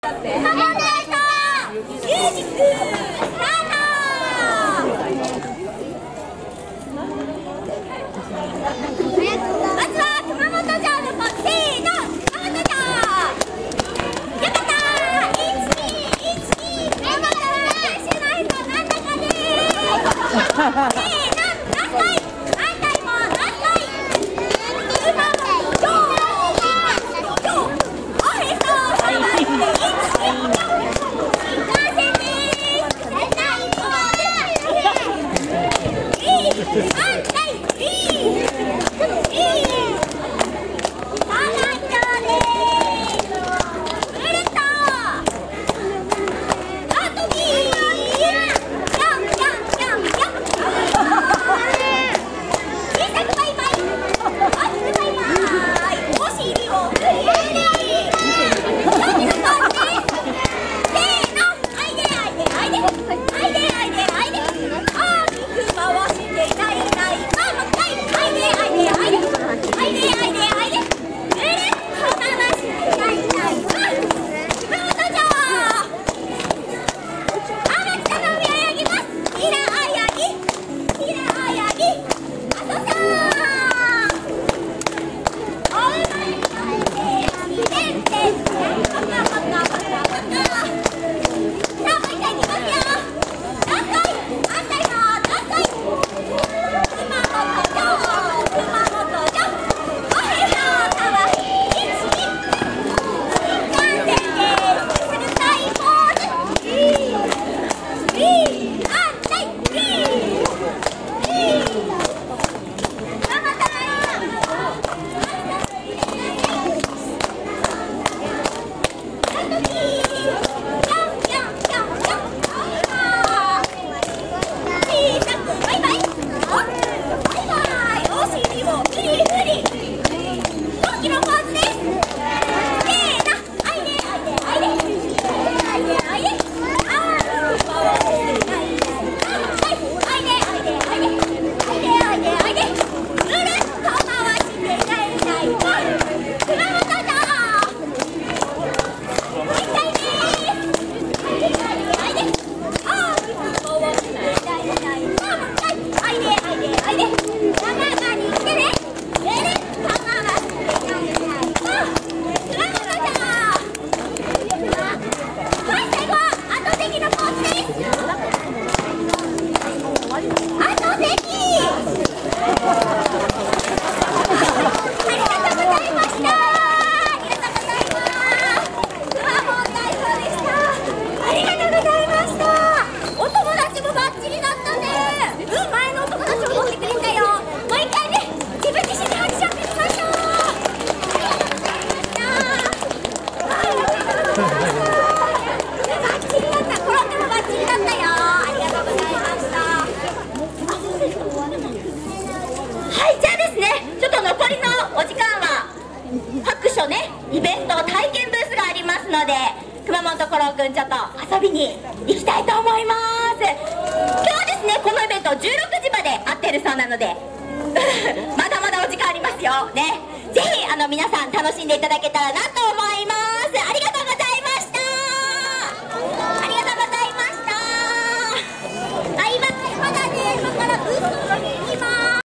イベント体験ブースがありますので、熊本コロくんちょっと遊びに行きたいと思います。今日はですね、このイベント16時まで合ってるそうなのでまだまだお時間ありますよね。ぜひ皆さん楽しんでいただけたらなと思います。ありがとうございました。ありがとうございました。バイバイ。まだね、今からブース